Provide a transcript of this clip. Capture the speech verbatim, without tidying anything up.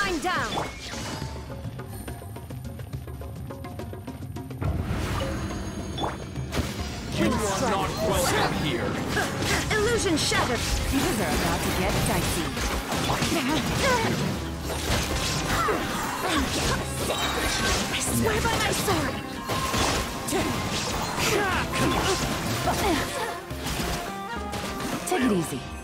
Going down. You are not welcome here. Illusion shattered. Things are about to get dicey. I swear by my sword. Take it easy.